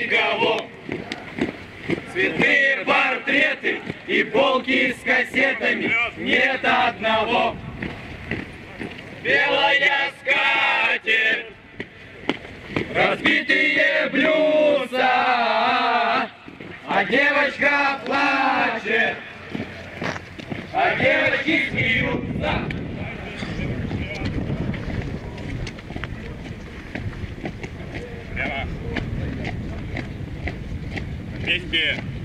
никого. Цветные портреты и полки с кассетами, нет одного. Белая скатерть, разбитые блюдца, а девочка плачет, а девочки смеются. Прямо. Вместе.